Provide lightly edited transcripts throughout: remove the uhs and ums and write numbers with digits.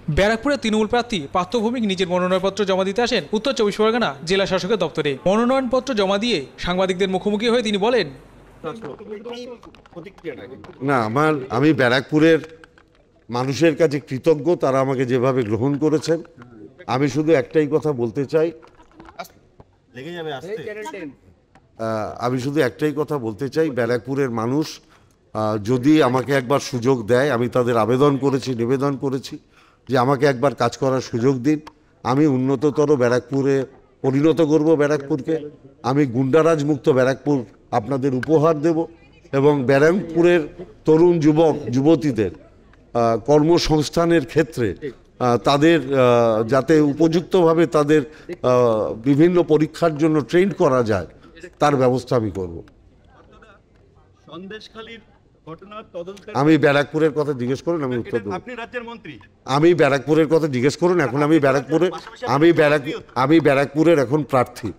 ব্যারাকপুরে তৃণমূল প্রার্থী পার্থ ভৌমিক নিজের মনোনয়নপত্র জমা দিতে আসেন উত্তর চব্বিশ পরগনা জেলা শাসকের দপ্তরে। মনোনয়নপত্র জমা দিয়ে সাংবাদিকদের মুখোমুখি হয়ে তিনি বলেন, না, আমি ব্যারাকপুরের মানুষের কাছে কৃতজ্ঞ, তারা আমাকে যেভাবে গ্রহণ করেছেন। আমি শুধু একটাই কথা বলতে চাই, ব্যারাকপুরের মানুষ যদি আমাকে একবার সুযোগ দেয়, আমি তাদের নিবেদন করেছি যে আমাকে একবার কাজ করার সুযোগ দিন। আমি উন্নততর ব্যারাকপুরে পরিণত করব ব্যারাকপুরকে। আমি গুন্ডারাজ মুক্ত ব্যারাকপুর আপনাদের উপহার দেব এবং ব্যারাকপুরের তরুণ যুবতীদের কর্মসংস্থানের ক্ষেত্রে তাদের যাতে উপযুক্তভাবে তাদের বিভিন্ন পরীক্ষার জন্য ট্রেন করা যায় তার ব্যবস্থা আমি করব। আমি ব্যারাকপুরের কথা জিজ্ঞেস করুন, আমি উত্তর দেব। আমি ব্যারাকপুরের কথা জিজ্ঞেস করুন, এখন আমি ব্যারাকপুরের এখন প্রার্থী।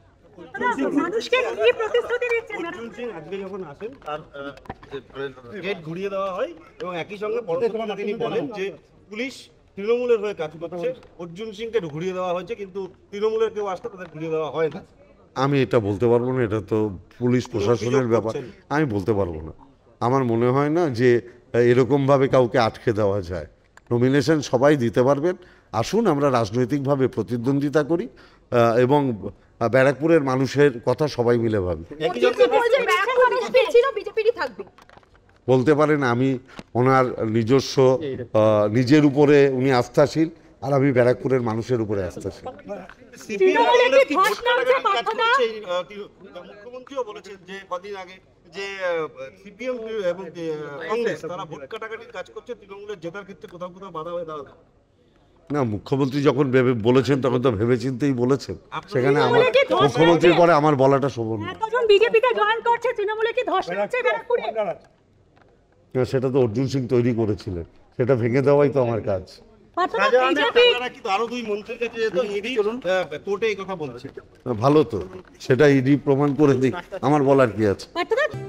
ঘুরিয়ে দেওয়া হয় এবং একই সঙ্গে তিনি বলেন যে পুলিশ তৃণমূলের হয়ে কাজ করছে, অর্জুন সিংকে ঘুরিয়ে দেওয়া হয়েছে, কিন্তু তৃণমূলের কেউ আসতে তাদের ঘুরিয়ে দেওয়া হয় না। আমি এটা বলতে পারবো না, এটা তো পুলিশ প্রশাসনের ব্যাপার, আমি বলতে পারবো না। আমার মনে হয় না যে এরকমভাবে কাউকে আটকে দেওয়া যায়। নমিনেশন সবাই দিতে পারবেন। আসুন আমরা রাজনৈতিকভাবে প্রতিদ্বন্দ্বিতা করি এবং ব্যারাকপুরের মানুষের কথা সবাই মিলে ভাবি। বলতে পারেন আমি ওনার নিজের উপরে উনি আস্থাশীল, আর আমি ব্যারাকপুরের মানুষের উপরে আস্থাশীল। মুখ্যমন্ত্রীও বলেছেন যে কদিন আগে যে সিপিএম এবং কংগ্রেস তারা ভোট কাটাকাটির কাজ করছে, তৃণমূলের জেতার ক্ষেত্রে কোথাও কোথাও বাধা হয়ে দাঁড়াবে। না, মুখ্যমন্ত্রী যখন বলেছেন তখন তো ভেবেচিন্তেই বলেছেন। সেখানে আমার মুখ্যমন্ত্রীর পরে আমার বলাটা শোভন না। সেটা তো অর্জুন সিং তৈরি করেছিলেন, সেটা ভেঙে দেওয়াই তো আমার কাজ। ভালো তো, সেটা ইডি প্রমাণ করে দিক, আমার বলার কি আছে।